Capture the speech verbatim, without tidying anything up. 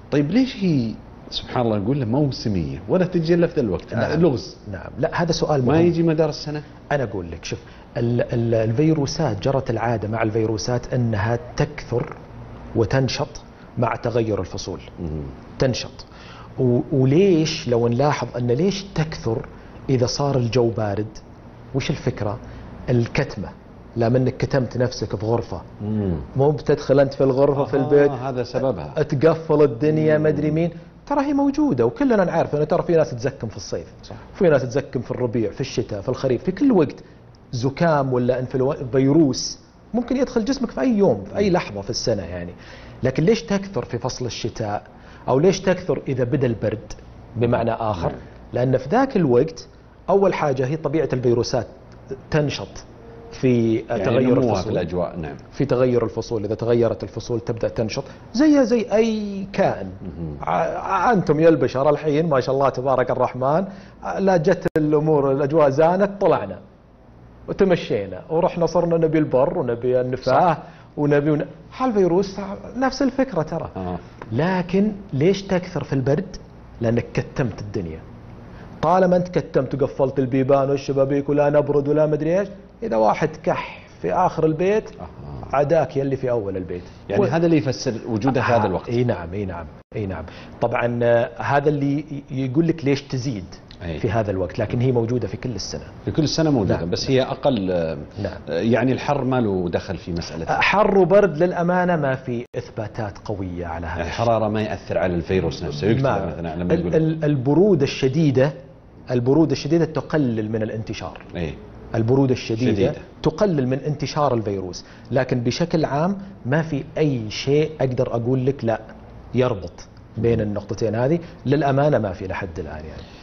طيب ليش هي سبحان الله نقول له موسمية ولا تجي الا في ذا الوقت؟ نعم. لغز. نعم، لا هذا سؤال مهم. ما يجي مدار السنة. أنا أقول لك شوف، ال ال الفيروسات جرت العادة مع الفيروسات أنها تكثر وتنشط مع تغير الفصول. مم. تنشط. وليش لو نلاحظ أن ليش تكثر إذا صار الجو بارد؟ وش الفكرة؟ الكتمة. لا منك كتمت نفسك في غرفة، مم. مو بتدخل أنت في الغرفة آه في البيت هذا سببها، تقفل الدنيا ما أدري مين. ترى هي موجودة وكلنا نعرف أنه ترى في ناس تزكم في الصيف، صح. في ناس تزكم في الربيع، في الشتاء، في الخريف، في كل وقت. زكام ولا انفلونزا فيروس ممكن يدخل جسمك في أي يوم في أي لحظة في السنة يعني. لكن ليش تكثر في فصل الشتاء أو ليش تكثر إذا بدأ البرد بمعنى آخر؟ لأن في ذاك الوقت أول حاجة هي طبيعة الفيروسات تنشط في يعني تغير الفصول في الأجواء. نعم. في تغير الفصول. إذا تغيرت الفصول تبدأ تنشط زيها زي أي كائن. أنتم يا البشر الحين ما شاء الله تبارك الرحمن، لا جت الأمور الأجواء زانت طلعنا وتمشينا ورحنا صرنا نبي البر ونبي النفاه ونبي ون... هالفيروس نفس الفكرة ترى. آه. لكن ليش تكثر في البرد؟ لأنك كتمت الدنيا. طالما أنت كتمت وقفلت البيبان والشبابيك ولا نبرد ولا مدري إيش، إذا واحد كح في آخر البيت آه. عداك يلي في أول البيت. يعني و... هذا اللي يفسر وجوده في آه. هذا الوقت. اي نعم اي نعم اي نعم. طبعا هذا اللي يقول لك ليش تزيد أي. في هذا الوقت، لكن هي موجودة في كل السنة. في كل السنة موجودة. نعم. بس نعم. هي أقل. نعم. يعني الحر ما له دخل في مسألة حر وبرد للأمانة ما في إثباتات قوية على هذا. الحرارة ما يأثر على الفيروس نفسه. يكتب مثلا لما يقول البرودة الشديدة البرودة الشديدة تقلل من الانتشار. أي. البرودة الشديدة شديدة. تقلل من انتشار الفيروس، لكن بشكل عام ما في أي شيء أقدر أقول لك لا يربط بين النقطتين هذه. للأمانة ما في لحد الآن يعني.